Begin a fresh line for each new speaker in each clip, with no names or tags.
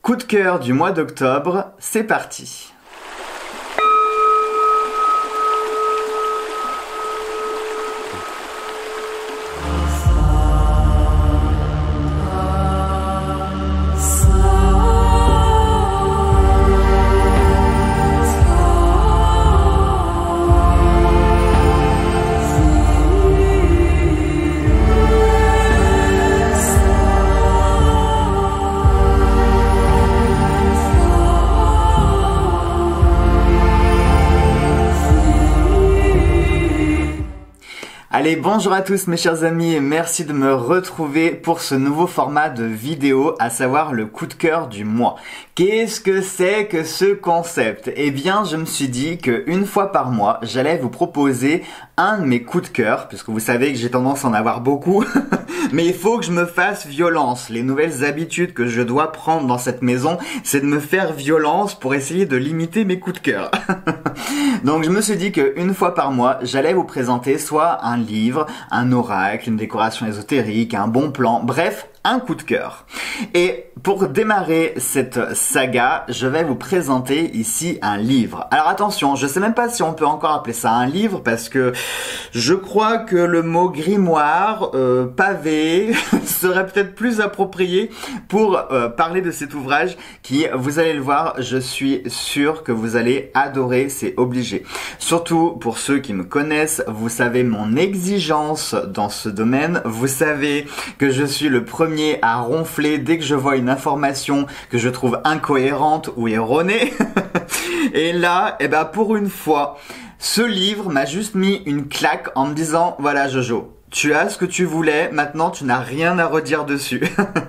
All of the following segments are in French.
Coup de cœur du mois d'octobre, c'est parti. Allez, bonjour à tous mes chers amis et merci de me retrouver pour ce nouveau format de vidéo, à savoir le coup de cœur du mois. Qu'est-ce que c'est que ce concept? Eh bien, je me suis dit qu'une fois par mois, j'allais vous proposer un de mes coups de cœur, puisque vous savez que j'ai tendance à en avoir beaucoup, mais il faut que je me fasse violence. Les nouvelles habitudes que je dois prendre dans cette maison, c'est de me faire violence pour essayer de limiter mes coups de cœur. Donc je me suis dit qu'une fois par mois, j'allais vous présenter soit un livre, un oracle, une décoration ésotérique, un bon plan, bref, un coup de cœur. Et pour démarrer cette saga, je vais vous présenter ici un livre. Alors attention, je sais même pas si on peut encore appeler ça un livre parce que je crois que le mot grimoire, pavé, serait peut-être plus approprié pour parler de cet ouvrage qui, vous allez le voir, je suis sûr que vous allez adorer, c'est obligé. Surtout pour ceux qui me connaissent, vous savez mon exigence dans ce domaine, vous savez que je suis le premier à ronfler dès que je vois une information que je trouve incohérente ou erronée. Et là, pour une fois, ce livre m'a juste mis une claque en me disant « Voilà Jojo, tu as ce que tu voulais, maintenant tu n'as rien à redire dessus. »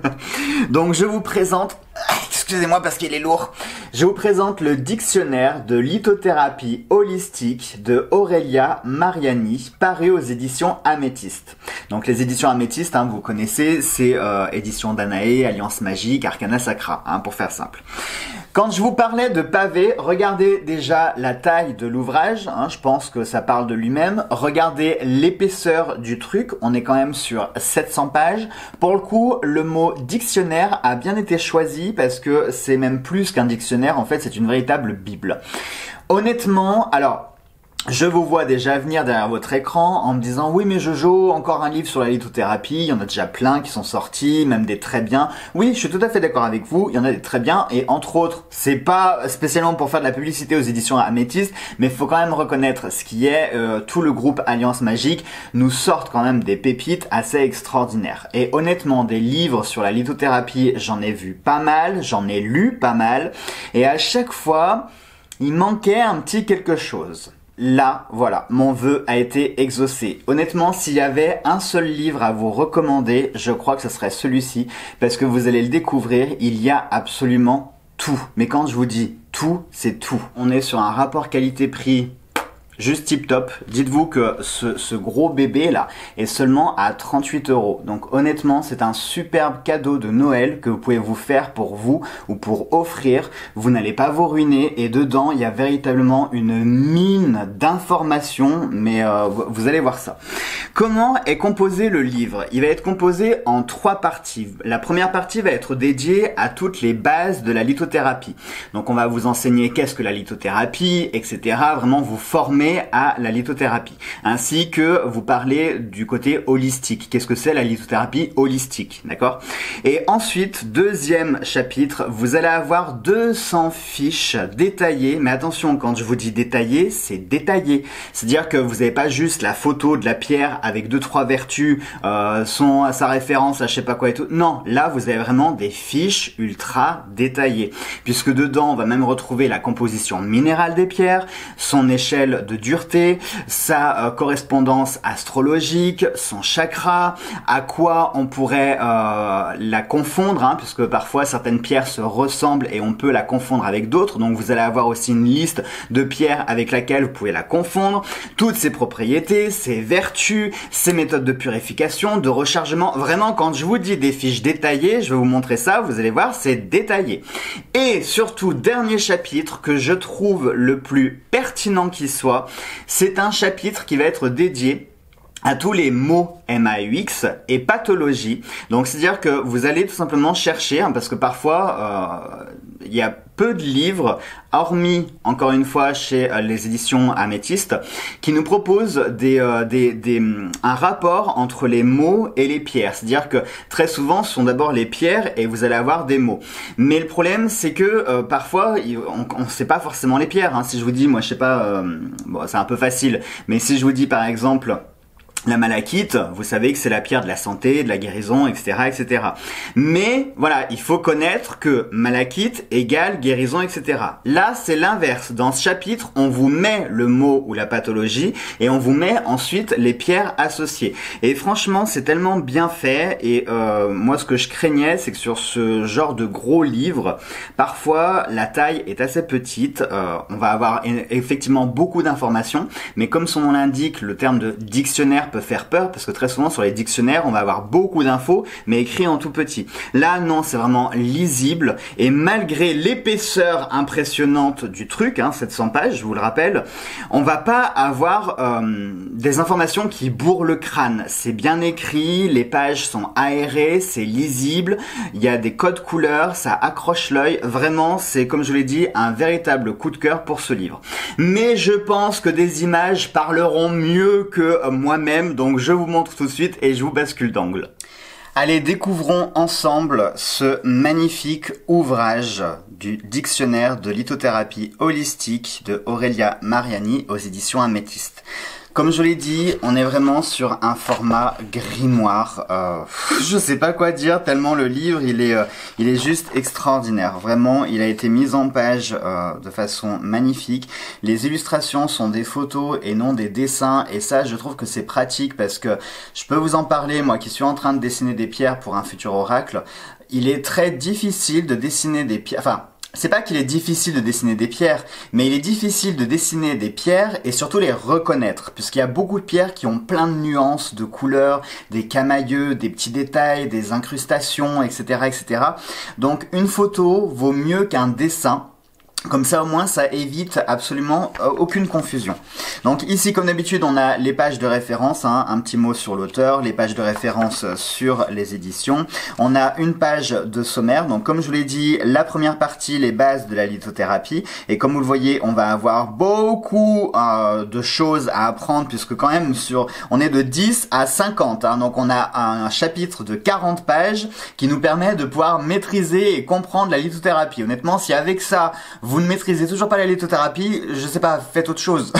Donc je vous présente... Excusez-moi parce qu'il est lourd. Je vous présente le dictionnaire de lithothérapie holistique de Aurelia Mariani, paru aux éditions Améthyste. Donc les éditions Améthyste, vous connaissez, c'est édition Danae, Alliance Magique, Arcana Sacra, pour faire simple. Quand je vous parlais de pavé, regardez déjà la taille de l'ouvrage, je pense que ça parle de lui-même. Regardez l'épaisseur du truc, on est quand même sur 700 pages. Pour le coup, le mot dictionnaire a bien été choisi parce que c'est même plus qu'un dictionnaire, en fait c'est une véritable bible. Honnêtement, alors... je vous vois déjà venir derrière votre écran en me disant « Oui mais Jojo, encore un livre sur la lithothérapie, il y en a déjà plein qui sont sortis, même des très bien. » Oui, je suis tout à fait d'accord avec vous, il y en a des très bien et entre autres, c'est pas spécialement pour faire de la publicité aux éditions Améthyste, mais il faut quand même reconnaître ce qui est, tout le groupe Alliance Magique nous sortent quand même des pépites assez extraordinaires. Et honnêtement, des livres sur la lithothérapie, j'en ai vu pas mal, j'en ai lu pas mal et à chaque fois, il manquait un petit quelque chose. Là, voilà, mon vœu a été exaucé. Honnêtement, s'il y avait un seul livre à vous recommander, je crois que ce serait celui-ci, parce que vous allez le découvrir, il y a absolument tout. Mais quand je vous dis tout, c'est tout. On est sur un rapport qualité-prix juste tip top. Dites-vous que ce gros bébé là est seulement à 38 €. Donc honnêtement, c'est un superbe cadeau de Noël que vous pouvez vous faire pour vous ou pour offrir. Vous n'allez pas vous ruiner et dedans, il y a véritablement une mine d'informations, mais vous allez voir ça. Comment est composé le livre? Il va être composé en 3 parties. La première partie va être dédiée à toutes les bases de la lithothérapie. Donc on va vous enseigner qu'est-ce que la lithothérapie, etc. Vraiment vous former à la lithothérapie, ainsi que vous parler du côté holistique. Qu'est-ce que c'est la lithothérapie holistique, d'accord? Et ensuite, deuxième chapitre, vous allez avoir 200 fiches détaillées, mais attention, quand je vous dis détaillé, c'est détaillé. C'est-à-dire que vous n'avez pas juste la photo de la pierre avec 2-3 vertus, sa référence à je sais pas quoi et tout. Non, là, vous avez vraiment des fiches ultra détaillées, puisque dedans, on va même retrouver la composition minérale des pierres, son échelle de dureté, sa correspondance astrologique, son chakra, à quoi on pourrait la confondre, puisque parfois certaines pierres se ressemblent et on peut la confondre avec d'autres, donc vous allez avoir aussi une liste de pierres avec laquelle vous pouvez la confondre, toutes ses propriétés, ses vertus, ses méthodes de purification, de rechargement. Vraiment, quand je vous dis des fiches détaillées, je vais vous montrer ça, vous allez voir, c'est détaillé. Et surtout, dernier chapitre que je trouve le plus pertinent qui soit, c'est un chapitre qui va être dédié à tous les mots MAUX et pathologie. Donc c'est-à-dire que vous allez tout simplement chercher, parce que parfois il y a peu de livres, hormis encore une fois chez les éditions Améthyste, qui nous proposent un rapport entre les mots et les pierres. C'est-à-dire que très souvent ce sont d'abord les pierres et vous allez avoir des mots. Mais le problème c'est que parfois on sait pas forcément les pierres. Hein. Si je vous dis, moi je sais pas, bon c'est un peu facile, mais si je vous dis par exemple la malachite, vous savez que c'est la pierre de la santé, de la guérison, etc., etc. Mais voilà, il faut connaître que malachite égale guérison, etc. Là, c'est l'inverse. Dans ce chapitre, on vous met le mot ou la pathologie et on vous met ensuite les pierres associées. Et franchement, c'est tellement bien fait. Et moi, ce que je craignais, c'est que sur ce genre de gros livre, parfois la taille est assez petite. On va avoir effectivement beaucoup d'informations, mais comme son nom l'indique, le terme de dictionnaire peut faire peur parce que très souvent sur les dictionnaires on va avoir beaucoup d'infos mais écrit en tout petit. Là non, c'est vraiment lisible et malgré l'épaisseur impressionnante du truc, 700 pages je vous le rappelle, on va pas avoir des informations qui bourrent le crâne. C'est bien écrit, les pages sont aérées, c'est lisible, il y a des codes couleurs, ça accroche l'œil. Vraiment, c'est comme je l'ai dit un véritable coup de cœur pour ce livre. Mais je pense que des images parleront mieux que moi-même. Donc je vous montre tout de suite et je vous bascule d'angle. Allez, découvrons ensemble ce magnifique ouvrage du dictionnaire de lithothérapie holistique de Aurélia Mariani aux éditions Améthyste. Comme je l'ai dit, on est vraiment sur un format grimoire. Je sais pas quoi dire tellement le livre il est juste extraordinaire. Vraiment, il a été mis en page de façon magnifique. Les illustrations sont des photos et non des dessins. Et ça, je trouve que c'est pratique parce que je peux vous en parler, moi qui suis en train de dessiner des pierres pour un futur oracle. Il est très difficile de dessiner des pierres. Enfin, c'est pas qu'il est difficile de dessiner des pierres, mais il est difficile de dessiner des pierres et surtout les reconnaître, puisqu'il y a beaucoup de pierres qui ont plein de nuances, de couleurs, des camailleux, des petits détails, des incrustations, etc., etc. Donc une photo vaut mieux qu'un dessin. Comme ça, au moins, ça évite absolument aucune confusion. Donc ici, comme d'habitude, on a les pages de référence, un petit mot sur l'auteur, les pages de référence sur les éditions. On a une page de sommaire. Donc comme je vous l'ai dit, la première partie, les bases de la lithothérapie. Et comme vous le voyez, on va avoir beaucoup de choses à apprendre, puisque quand même, on est de 10 à 50. Donc on a un chapitre de 40 pages qui nous permet de pouvoir maîtriser et comprendre la lithothérapie. Honnêtement, si avec ça, vous ne maîtrisez toujours pas la lithothérapie, je sais pas, faites autre chose.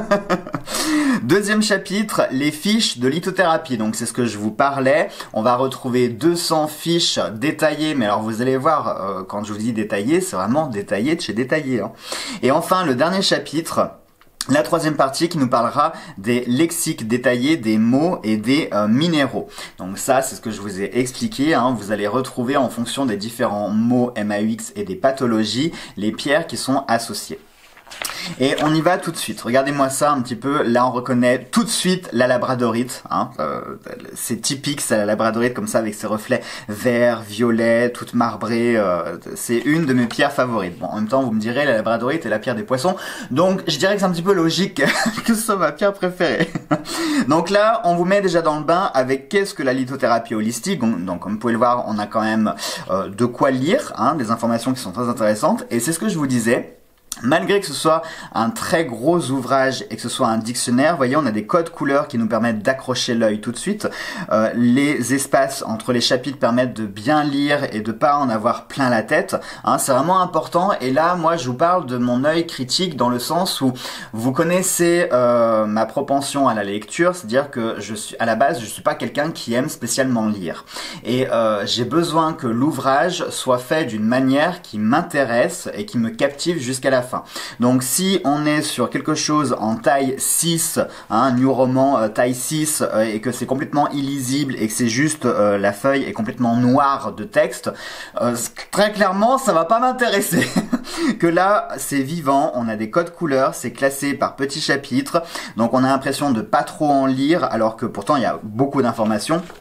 Deuxième chapitre, les fiches de lithothérapie. Donc c'est ce que je vous parlais. On va retrouver 200 fiches détaillées. Mais alors vous allez voir, quand je vous dis détaillé, c'est vraiment détaillé de chez détaillé. Et enfin, le dernier chapitre, la troisième partie qui nous parlera des lexiques détaillés, des mots et des minéraux. Donc ça, c'est ce que je vous ai expliqué. Vous allez retrouver en fonction des différents mots MAUX et des pathologies, les pierres qui sont associées. Et on y va tout de suite. Regardez-moi ça un petit peu. Là, on reconnaît tout de suite la labradorite. C'est typique, c'est la labradorite comme ça avec ses reflets verts, violets, toute marbrée. C'est une de mes pierres favorites. Bon, en même temps, vous me direz, la labradorite est la pierre des poissons. Donc, je dirais que c'est un petit peu logique que ce soit ma pierre préférée. Donc là, on vous met déjà dans le bain avec qu'est-ce que la lithothérapie holistique. Donc, comme vous pouvez le voir, on a quand même de quoi lire, des informations qui sont très intéressantes. Et c'est ce que je vous disais. Malgré que ce soit un très gros ouvrage et que ce soit un dictionnaire, vous voyez, on a des codes couleurs qui nous permettent d'accrocher l'œil tout de suite. Les espaces entre les chapitres permettent de bien lire et de pas en avoir plein la tête. C'est vraiment important. Et là, moi, je vous parle de mon œil critique dans le sens où vous connaissez ma propension à la lecture, c'est-à-dire que à la base, je suis pas quelqu'un qui aime spécialement lire. Et j'ai besoin que l'ouvrage soit fait d'une manière qui m'intéresse et qui me captive jusqu'à la fin. Donc si on est sur quelque chose en taille 6, New Roman taille 6 et que c'est complètement illisible et que c'est juste la feuille est complètement noire de texte, très clairement ça va pas m'intéresser. Que là c'est vivant, on a des codes couleurs, c'est classé par petits chapitres, donc on a l'impression de pas trop en lire alors que pourtant il y a beaucoup d'informations.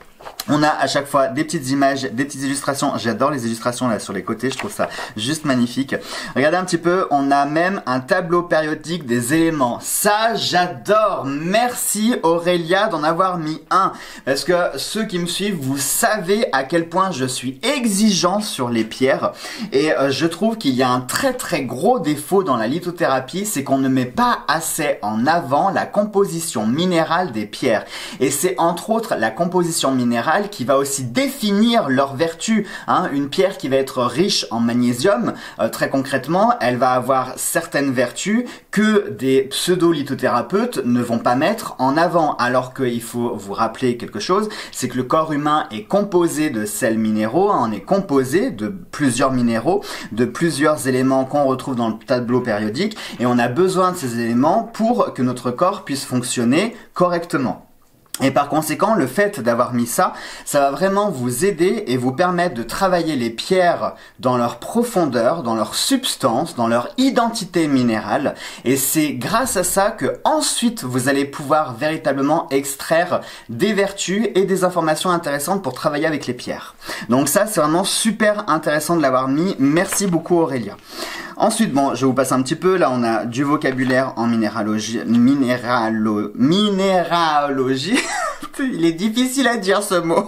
On a à chaque fois des petites images, des petites illustrations. J'adore les illustrations là sur les côtés, je trouve ça juste magnifique. Regardez un petit peu, on a même un tableau périodique des éléments. Ça, j'adore. Merci Aurélia d'en avoir mis un. Parce que ceux qui me suivent, vous savez à quel point je suis exigeant sur les pierres. Et je trouve qu'il y a un très gros défaut dans la lithothérapie, c'est qu'on ne met pas assez en avant la composition minérale des pierres. Et c'est entre autres la composition minérale qui va aussi définir leurs vertus. Une pierre qui va être riche en magnésium, très concrètement, elle va avoir certaines vertus que des pseudo-lithothérapeutes ne vont pas mettre en avant. Alors qu'il faut vous rappeler quelque chose, c'est que le corps humain est composé de sels minéraux, on est composé de plusieurs minéraux, de plusieurs éléments qu'on retrouve dans le tableau périodique, et on a besoin de ces éléments pour que notre corps puisse fonctionner correctement. Et par conséquent, le fait d'avoir mis ça, ça va vraiment vous aider et vous permettre de travailler les pierres dans leur profondeur, dans leur substance, dans leur identité minérale. Et c'est grâce à ça que ensuite vous allez pouvoir véritablement extraire des vertus et des informations intéressantes pour travailler avec les pierres. Donc ça, c'est vraiment super intéressant de l'avoir mis. Merci beaucoup Aurélia. Ensuite, bon, je vais vous passer un petit peu. Là, on a du vocabulaire en minéralogie. Minéralogie. Il est difficile à dire ce mot.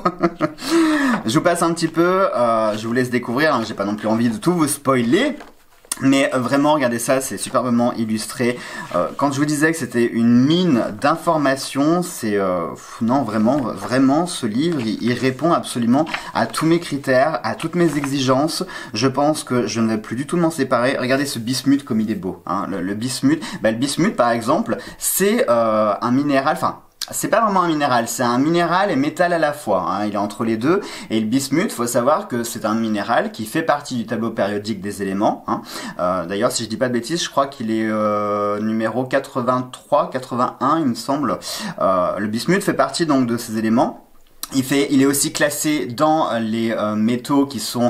Je vous passe un petit peu. Je vous laisse découvrir. J'ai pas non plus envie de tout vous spoiler. Mais vraiment, regardez ça, c'est superbement illustré. Quand je vous disais que c'était une mine d'informations, c'est... non, vraiment, ce livre, il répond absolument à tous mes critères, à toutes mes exigences. Je pense que je ne vais plus du tout m'en séparer. Regardez ce bismuth comme il est beau. Le bismuth, le bismuth, par exemple, c'est un minéral... C'est pas vraiment un minéral, c'est un minéral et métal à la fois, il est entre les deux. Et le bismuth, faut savoir que c'est un minéral qui fait partie du tableau périodique des éléments. D'ailleurs, si je dis pas de bêtises, je crois qu'il est numéro 83, 81, il me semble. Le bismuth fait partie donc de ces éléments. Il est aussi classé dans les métaux qui sont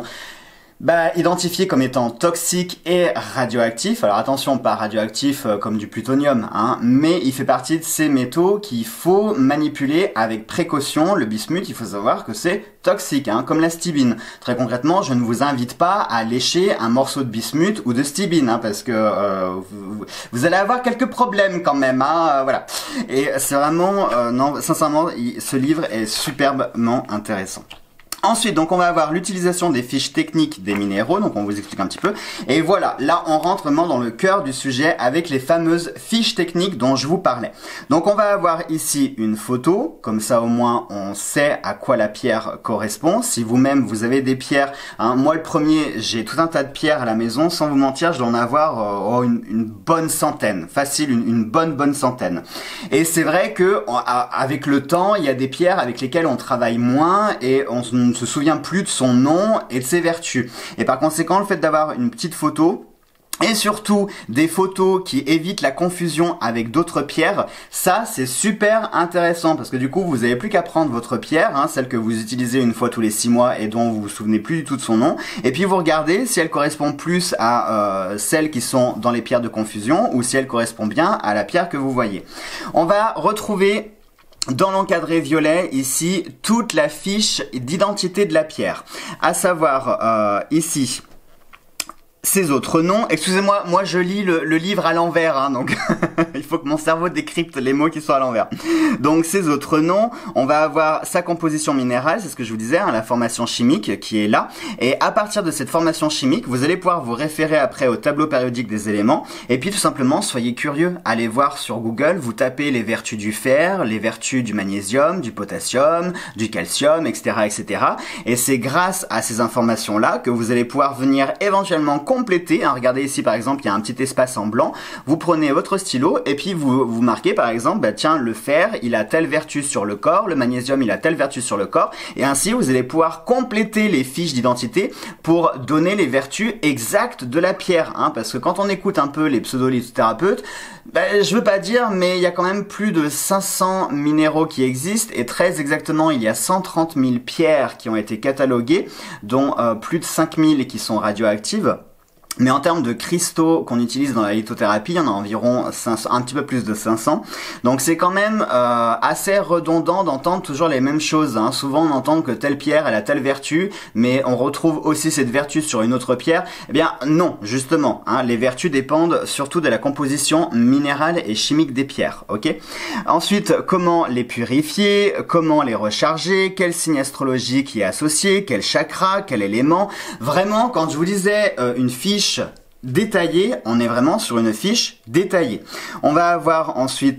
identifié comme étant toxique et radioactif. Alors attention, pas radioactif comme du plutonium, mais il fait partie de ces métaux qu'il faut manipuler avec précaution. Le bismuth, il faut savoir que c'est toxique, comme la stibine. Très concrètement, je ne vous invite pas à lécher un morceau de bismuth ou de stibine, parce que vous allez avoir quelques problèmes quand même, voilà. Et c'est vraiment, non, sincèrement, ce livre est superbement intéressant. Ensuite, donc on va avoir l'utilisation des fiches techniques des minéraux, donc on vous explique un petit peu. Et voilà, là on rentre vraiment dans le cœur du sujet avec les fameuses fiches techniques dont je vous parlais. Donc on va avoir ici une photo, comme ça au moins on sait à quoi la pierre correspond. Si vous-même vous avez des pierres, moi le premier, j'ai tout un tas de pierres à la maison, sans vous mentir, je dois en avoir une bonne centaine, facile, une bonne centaine. Et c'est vrai que avec le temps, il y a des pierres avec lesquelles on travaille moins et on ne se souvient plus de son nom et de ses vertus. Et par conséquent, le fait d'avoir une petite photo, et surtout des photos qui évitent la confusion avec d'autres pierres, ça c'est super intéressant parce que du coup vous n'avez plus qu'à prendre votre pierre, celle que vous utilisez une fois tous les 6 mois et dont vous vous souvenez plus du tout de son nom, et puis vous regardez si elle correspond plus à celles qui sont dans les pierres de confusion ou si elle correspond bien à la pierre que vous voyez. On va retrouver dans l'encadré violet, ici, toute la fiche d'identité de la pierre. À savoir, ici, ses autres noms. Excusez-moi, moi je lis le livre à l'envers, donc il faut que mon cerveau décrypte les mots qui sont à l'envers. Donc ses autres noms, on va avoir sa composition minérale, c'est ce que je vous disais, la formation chimique qui est là. Et à partir de cette formation chimique, vous allez pouvoir vous référer après au tableau périodique des éléments. Et puis tout simplement, soyez curieux, allez voir sur Google, vous tapez les vertus du fer, les vertus du magnésium, du potassium, du calcium, etc., etc. Et c'est grâce à ces informations-là que vous allez pouvoir venir éventuellement compléter. Regardez ici par exemple, il y a un petit espace en blanc. Vous prenez votre stylo et puis vous marquez par exemple, tiens, le fer, il a telle vertu sur le corps, le magnésium, il a telle vertu sur le corps. Et ainsi, vous allez pouvoir compléter les fiches d'identité pour donner les vertus exactes de la pierre. Parce que quand on écoute un peu les pseudo-lithothérapeutes, je veux pas dire, mais il y a quand même plus de 500 minéraux qui existent et très exactement, il y a 130 000 pierres qui ont été cataloguées, dont plus de 5 000 qui sont radioactives. Mais en termes de cristaux qu'on utilise dans la lithothérapie, il y en a environ 500, un petit peu plus de 500. Donc c'est quand même assez redondant d'entendre toujours les mêmes choses. Hein. Souvent on entend que telle pierre elle a telle vertu, mais on retrouve aussi cette vertu sur une autre pierre. Eh bien non, justement, hein, les vertus dépendent surtout de la composition minérale et chimique des pierres. Ok. Ensuite, comment les purifier, comment les recharger, quel signe astrologique y est associé, quel chakra, quel élément. Vraiment, quand je vous disais une fiche détaillée, on est vraiment sur une fiche détaillée. On va avoir ensuite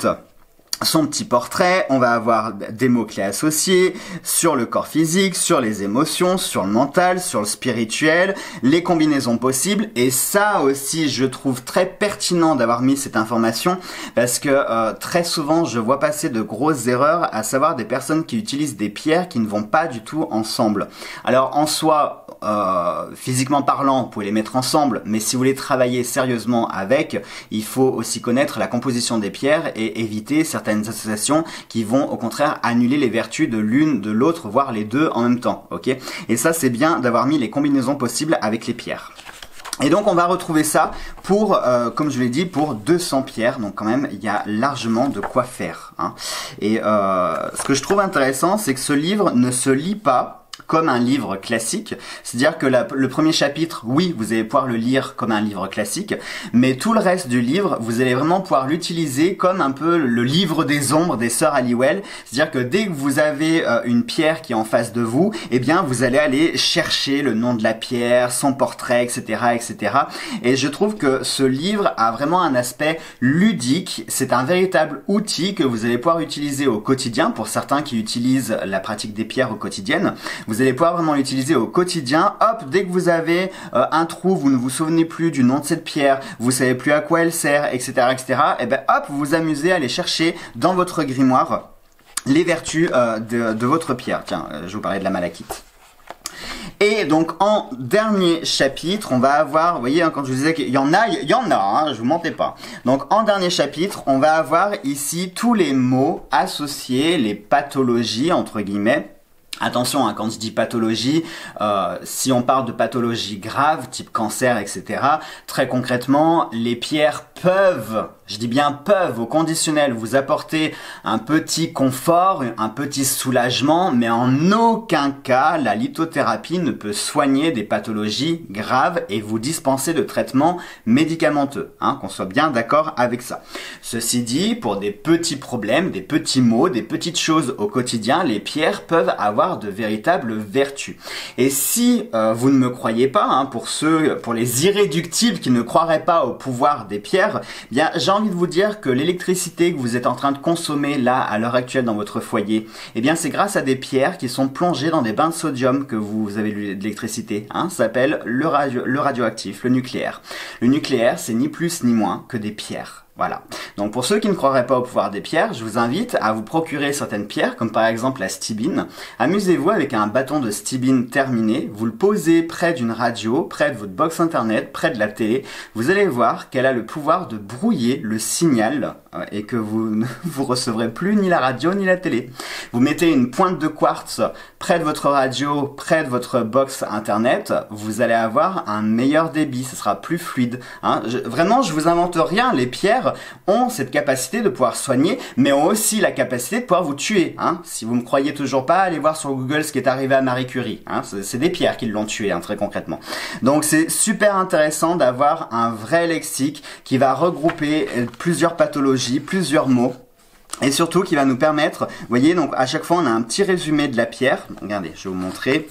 son petit portrait, on va avoir des mots-clés associés sur le corps physique, sur les émotions, sur le mental, sur le spirituel, les combinaisons possibles. Et ça aussi, je trouve très pertinent d'avoir mis cette information parce que très souvent, je vois passer de grosses erreurs, à savoir des personnes qui utilisent des pierres qui ne vont pas du tout ensemble. Alors en soi, physiquement parlant, vous pouvez les mettre ensemble, mais si vous voulez travailler sérieusement avec, il faut aussi connaître la composition des pierres et éviter certaines associations qui vont au contraire annuler les vertus de l'une, de l'autre, voire les deux en même temps. Ok. Et ça, c'est bien d'avoir mis les combinaisons possibles avec les pierres. Et donc on va retrouver ça pour, comme je l'ai dit, pour 200 pierres. Donc quand même, il y a largement de quoi faire. Hein. Et ce que je trouve intéressant, c'est que ce livre ne se lit pas comme un livre classique, c'est-à-dire que le premier chapitre, oui, vous allez pouvoir le lire comme un livre classique, mais tout le reste du livre, vous allez vraiment pouvoir l'utiliser comme un peu le livre des ombres des sœurs Halliwell, c'est-à-dire que dès que vous avez une pierre qui est en face de vous, eh bien vous allez aller chercher le nom de la pierre, son portrait, etc., etc. Et je trouve que ce livre a vraiment un aspect ludique, c'est un véritable outil que vous allez pouvoir utiliser au quotidien, pour certains qui utilisent la pratique des pierres au quotidien. Vous allez pouvoir vraiment l'utiliser au quotidien. Hop, dès que vous avez un trou, vous ne vous souvenez plus du nom de cette pierre, vous savez plus à quoi elle sert, etc., etc. Et ben hop, vous vous amusez à aller chercher dans votre grimoire les vertus de votre pierre. Tiens, je vous parlais de la malachite. Et donc en dernier chapitre, on va avoir, vous voyez, hein, quand je vous disais qu'il y en a, hein, je vous mentais pas. Donc en dernier chapitre, on va avoir ici tous les mots associés, les pathologies entre guillemets. Attention, hein, quand je dis pathologie, si on parle de pathologie grave, type cancer, etc., très concrètement, les pierres peuvent, je dis bien peuvent, au conditionnel, vous apporter un petit confort, un petit soulagement, mais en aucun cas, la lithothérapie ne peut soigner des pathologies graves et vous dispenser de traitements médicamenteux, hein, qu'on soit bien d'accord avec ça. Ceci dit, pour des petits problèmes, des petits maux, des petites choses au quotidien, les pierres peuvent avoir de véritables vertus. Et si vous ne me croyez pas, hein, pour les irréductibles qui ne croiraient pas au pouvoir des pierres, eh bien j'ai envie de vous dire que l'électricité que vous êtes en train de consommer là à l'heure actuelle dans votre foyer, eh bien c'est grâce à des pierres qui sont plongées dans des bains de sodium que vous avez de l'électricité. Hein, ça s'appelle le radioactif, le nucléaire. Le nucléaire, c'est ni plus ni moins que des pierres. Voilà. Donc pour ceux qui ne croiraient pas au pouvoir des pierres, je vous invite à vous procurer certaines pierres, comme par exemple la stibine. Amusez-vous avec un bâton de stibine terminé, vous le posez près d'une radio, près de votre box internet, près de la télé. Vous allez voir qu'elle a le pouvoir de brouiller le signal et que vous ne vous recevrez plus ni la radio ni la télé. Vous mettez une pointe de quartz près de votre radio, près de votre box internet, vous allez avoir un meilleur débit, ce sera plus fluide. Hein. Vraiment, je vous invente rien, les pierres ont cette capacité de pouvoir soigner, mais ont aussi la capacité de pouvoir vous tuer. Hein. Si vous ne me croyez toujours pas, allez voir sur Google ce qui est arrivé à Marie Curie. Hein. C'est des pierres qui l'ont tué, hein, très concrètement. Donc c'est super intéressant d'avoir un vrai lexique qui va regrouper plusieurs pathologies, plusieurs mots. Et surtout qui va nous permettre, vous voyez, donc à chaque fois on a un petit résumé de la pierre. Regardez, je vais vous montrer.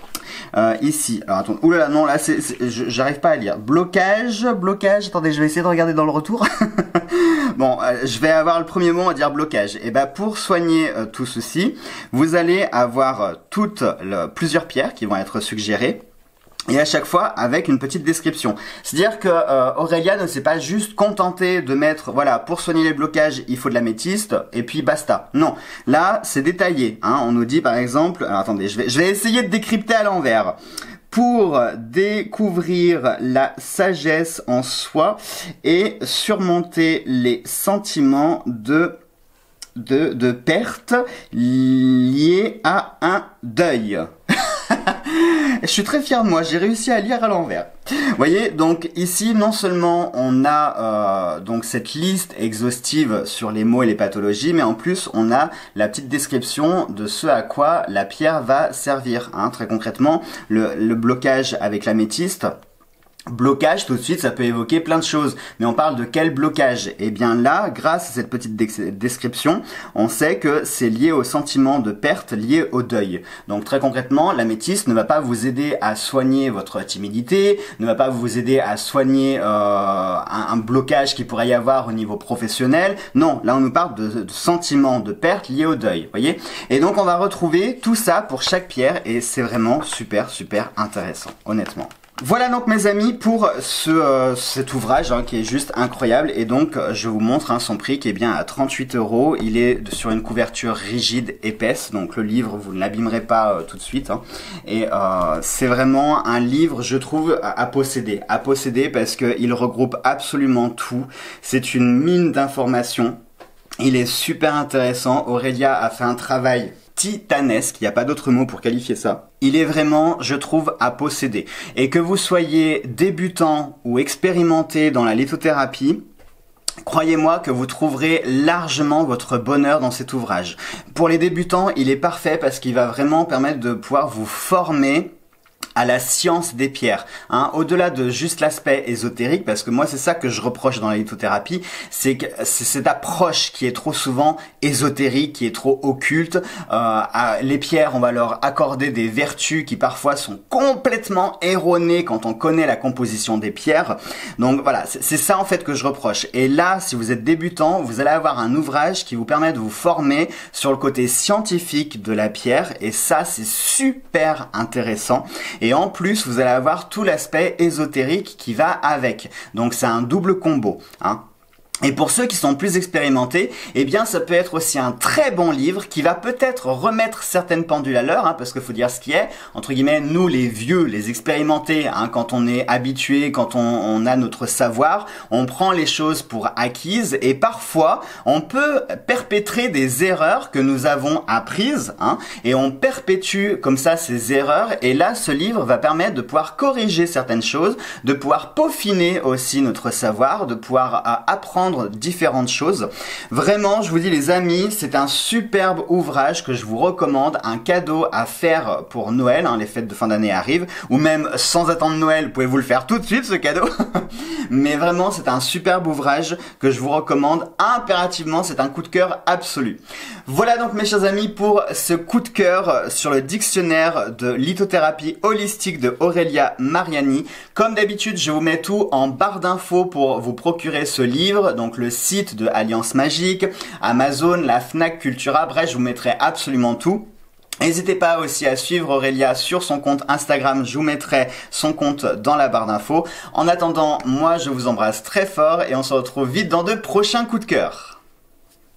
Ici, alors attendez, oulala, non, là, j'arrive pas à lire. Blocage, attendez, je vais essayer de regarder dans le retour. Bon, je vais avoir le premier mot, on va dire blocage. Et ben pour soigner tout ceci, vous allez avoir plusieurs pierres qui vont être suggérées. Et à chaque fois avec une petite description. C'est-à-dire que Aurélia ne s'est pas juste contentée de mettre, voilà, pour soigner les blocages, il faut de l'améthyste, et puis basta. Non, là, c'est détaillé. Hein. On nous dit par exemple, alors attendez, je vais essayer de décrypter à l'envers. Pour découvrir la sagesse en soi et surmonter les sentiments de perte liés à un deuil. Je suis très fier de moi, j'ai réussi à lire à l'envers. Vous voyez, donc ici, non seulement on a donc cette liste exhaustive sur les mots et les pathologies, mais en plus on a la petite description de ce à quoi la pierre va servir. Hein. Très concrètement, le blocage avec l'améthyste. Blocage, tout de suite, ça peut évoquer plein de choses. Mais on parle de quel blocage? Eh bien là, grâce à cette petite description, on sait que c'est lié au sentiment de perte, lié au deuil. Donc très concrètement, l'améthyste ne va pas vous aider à soigner votre timidité, ne va pas vous aider à soigner un blocage qui pourrait y avoir au niveau professionnel. Non, là on nous parle de sentiment de perte lié au deuil, voyez? Et donc on va retrouver tout ça pour chaque pierre et c'est vraiment super, super intéressant, honnêtement. Voilà donc mes amis pour cet ouvrage hein, qui est juste incroyable et donc je vous montre hein, son prix qui est bien à 38 €. Il est sur une couverture rigide, épaisse, donc le livre vous ne l'abîmerez pas tout de suite hein. Et c'est vraiment un livre je trouve à posséder parce qu'il regroupe absolument tout. C'est une mine d'informations, il est super intéressant. Aurélia a fait un travail titanesque, il n'y a pas d'autre mot pour qualifier ça. Il est vraiment, je trouve, à posséder. Et que vous soyez débutant ou expérimenté dans la lithothérapie, croyez-moi que vous trouverez largement votre bonheur dans cet ouvrage. Pour les débutants, il est parfait parce qu'il va vraiment permettre de pouvoir vous former à la science des pierres, hein, au-delà de juste l'aspect ésotérique, parce que moi c'est ça que je reproche dans la lithothérapie, c'est que c'est cette approche qui est trop souvent ésotérique, qui est trop occulte. Les pierres, on va leur accorder des vertus qui parfois sont complètement erronées quand on connaît la composition des pierres. Donc voilà, c'est ça en fait que je reproche. Et là, si vous êtes débutant, vous allez avoir un ouvrage qui vous permet de vous former sur le côté scientifique de la pierre, et ça c'est super intéressant. Et en plus, vous allez avoir tout l'aspect ésotérique qui va avec. Donc c'est un double combo, hein. Et pour ceux qui sont plus expérimentés, eh bien ça peut être aussi un très bon livre qui va peut-être remettre certaines pendules à l'heure, hein, parce qu'il faut dire ce qui est, entre guillemets, nous les vieux, les expérimentés, hein, quand on est habitué, quand on a notre savoir, on prend les choses pour acquises et parfois on peut perpétrer des erreurs que nous avons apprises, hein, et on perpétue comme ça ces erreurs et là ce livre va permettre de pouvoir corriger certaines choses, de pouvoir peaufiner aussi notre savoir, de pouvoir apprendre différentes choses. Vraiment, je vous dis les amis, c'est un superbe ouvrage que je vous recommande, un cadeau à faire pour Noël, hein, les fêtes de fin d'année arrivent, ou même sans attendre Noël, pouvez-vous le faire tout de suite ce cadeau. Mais vraiment, c'est un superbe ouvrage que je vous recommande impérativement, c'est un coup de cœur absolu. Voilà donc mes chers amis pour ce coup de cœur sur le dictionnaire de lithothérapie holistique de Aurélia Mariani. Comme d'habitude, je vous mets tout en barre d'infos pour vous procurer ce livre. Donc le site de Alliance Magique, Amazon, la Fnac, Cultura, bref, je vous mettrai absolument tout. N'hésitez pas aussi à suivre Aurélia sur son compte Instagram, je vous mettrai son compte dans la barre d'infos. En attendant, moi je vous embrasse très fort et on se retrouve vite dans de prochains coups de cœur.